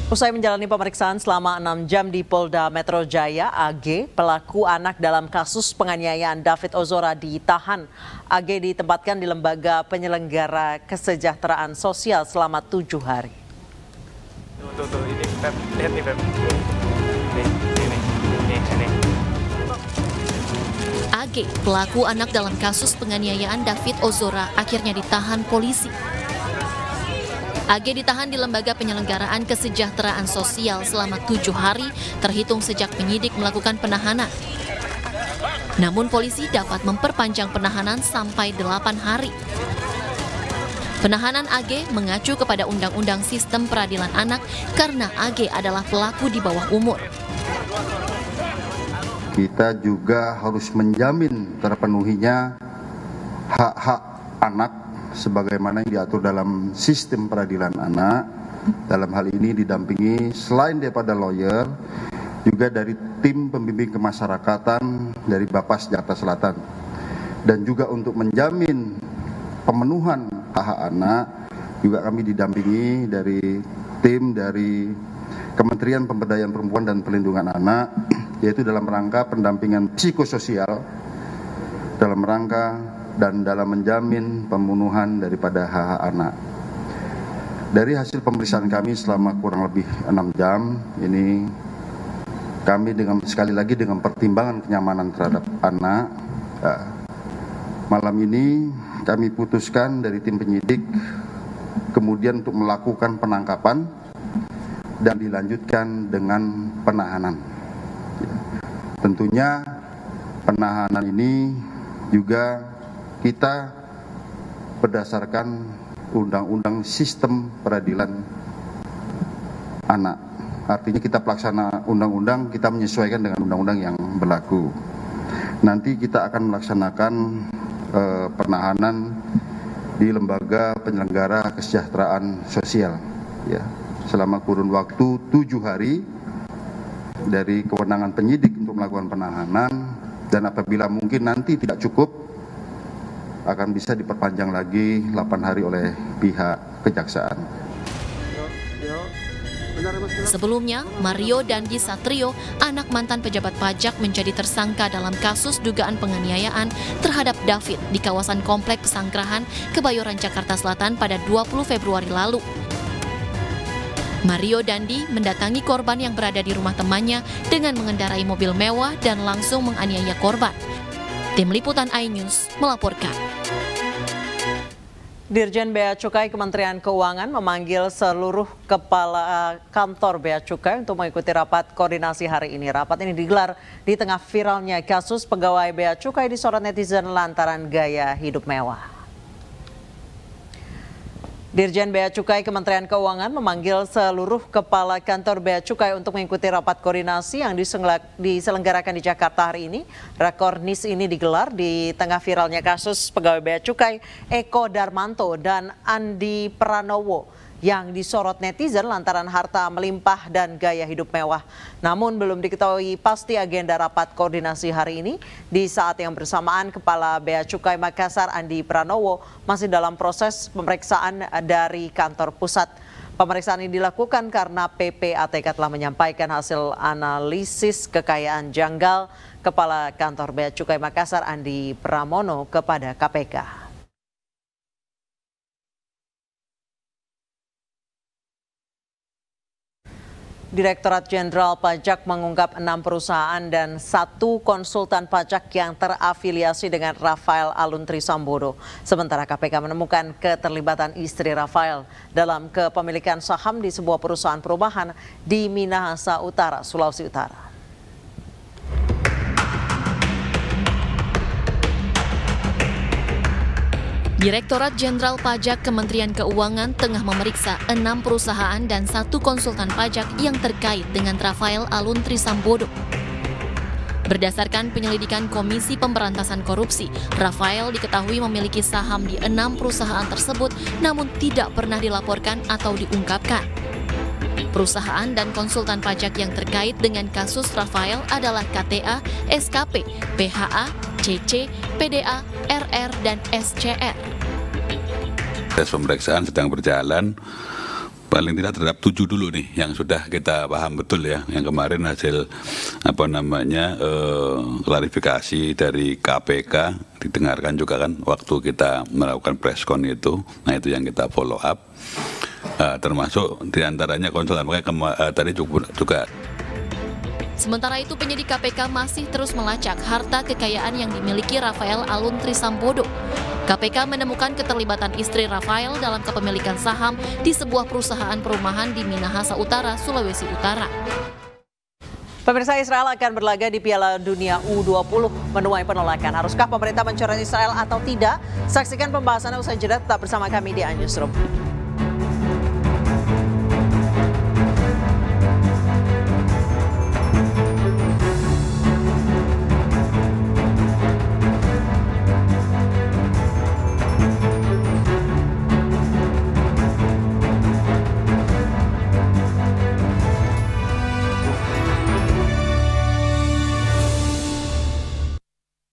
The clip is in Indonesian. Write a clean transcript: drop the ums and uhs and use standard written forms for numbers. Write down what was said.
Usai menjalani pemeriksaan selama 6 jam di Polda Metro Jaya, AG, pelaku anak dalam kasus penganiayaan David Ozora ditahan. AG ditempatkan di Lembaga Penyelenggara Kesejahteraan Sosial selama 7 hari. Tuh, ini Pep, lihat nih Pep. Ini. AG, pelaku anak dalam kasus penganiayaan David Ozora, akhirnya ditahan polisi. AG ditahan di Lembaga Penyelenggaraan Kesejahteraan Sosial selama 7 hari terhitung sejak penyidik melakukan penahanan. Namun polisi dapat memperpanjang penahanan sampai 8 hari. Penahanan AG mengacu kepada Undang-Undang Sistem Peradilan Anak karena AG adalah pelaku di bawah umur. Kita juga harus menjamin terpenuhinya hak-hak anak sebagaimana yang diatur dalam sistem peradilan anak. Dalam hal ini didampingi selain daripada lawyer, juga dari tim pembimbing kemasyarakatan dari Bapas Jakarta Selatan. Dan juga untuk menjamin pemenuhan hak-hak anak, juga kami didampingi dari tim dari Kementerian Pemberdayaan Perempuan dan Perlindungan Anak, yaitu dalam rangka pendampingan psikososial, dalam rangka dan dalam menjamin pemenuhan daripada hak-hak anak. Dari hasil pemeriksaan kami selama kurang lebih 6 jam, ini kami sekali lagi dengan pertimbangan kenyamanan terhadap anak, malam ini kami putuskan dari tim penyidik kemudian untuk melakukan penangkapan dan dilanjutkan dengan penahanan. Tentunya penahanan ini juga kita berdasarkan Undang-Undang Sistem Peradilan Anak. Artinya kita pelaksana undang-undang, kita menyesuaikan dengan undang-undang yang berlaku. Nanti kita akan melaksanakan penahanan di Lembaga Penyelenggara Kesejahteraan Sosial, ya, selama kurun waktu 7 hari dari kewenangan penyidik untuk melakukan penahanan, dan apabila mungkin nanti tidak cukup akan bisa diperpanjang lagi 8 hari oleh pihak kejaksaan. Sebelumnya, Mario Dandi Satrio, anak mantan pejabat pajak, menjadi tersangka dalam kasus dugaan penganiayaan terhadap David di kawasan Komplek Pesanggerahan, Kebayoran, Jakarta Selatan pada 20 Februari lalu. Mario Dandi mendatangi korban yang berada di rumah temannya dengan mengendarai mobil mewah dan langsung menganiaya korban. Tim Liputan iNews melaporkan. Dirjen Bea Cukai Kementerian Keuangan memanggil seluruh kepala kantor Bea Cukai untuk mengikuti rapat koordinasi hari ini. Rapat ini digelar di tengah viralnya kasus pegawai Bea Cukai disorot netizen lantaran gaya hidup mewah. Dirjen Bea Cukai Kementerian Keuangan memanggil seluruh kepala kantor Bea Cukai untuk mengikuti rapat koordinasi yang diselenggarakan di Jakarta hari ini. Rakornis ini digelar di tengah viralnya kasus pegawai Bea Cukai Eko Darmanto dan Andi Pranowo yang disorot netizen lantaran harta melimpah dan gaya hidup mewah. Namun belum diketahui pasti agenda rapat koordinasi hari ini. Di saat yang bersamaan, Kepala Bea Cukai Makassar Andi Pranowo masih dalam proses pemeriksaan dari kantor pusat. Pemeriksaan ini dilakukan karena PPATK telah menyampaikan hasil analisis kekayaan janggal Kepala Kantor Bea Cukai Makassar Andi Pramono kepada KPK. Direktorat Jenderal Pajak mengungkap 6 perusahaan dan 1 konsultan pajak yang terafiliasi dengan Rafael Alun Trisambodo. Sementara KPK menemukan keterlibatan istri Rafael dalam kepemilikan saham di sebuah perusahaan perumahan di Minahasa Utara, Sulawesi Utara. Direktorat Jenderal Pajak Kementerian Keuangan tengah memeriksa 6 perusahaan dan 1 konsultan pajak yang terkait dengan Rafael Alun Trisambodo. Berdasarkan penyelidikan Komisi Pemberantasan Korupsi, Rafael diketahui memiliki saham di 6 perusahaan tersebut namun tidak pernah dilaporkan atau diungkapkan. Perusahaan dan konsultan pajak yang terkait dengan kasus Rafael adalah KTA, SKP, PHA, CC, PDA, RR, dan SCR. Proses pemeriksaan sedang berjalan. paling tidak terhadap 7 dulu nih yang sudah kita paham betul ya, yang kemarin hasil klarifikasi dari KPK didengarkan juga kan waktu kita melakukan preskon itu. Nah itu yang kita follow up, termasuk diantaranya konsulat, makanya tadi juga. Sementara itu penyidik KPK masih terus melacak harta kekayaan yang dimiliki Rafael Alun Trisambodo. KPK menemukan keterlibatan istri Rafael dalam kepemilikan saham di sebuah perusahaan perumahan di Minahasa Utara, Sulawesi Utara. Pemirsa, Israel akan berlaga di Piala Dunia U20 menuai penolakan. Haruskah pemerintah mencoret Israel atau tidak? Saksikan pembahasannya usai jeda, tetap bersama kami di Newsroom.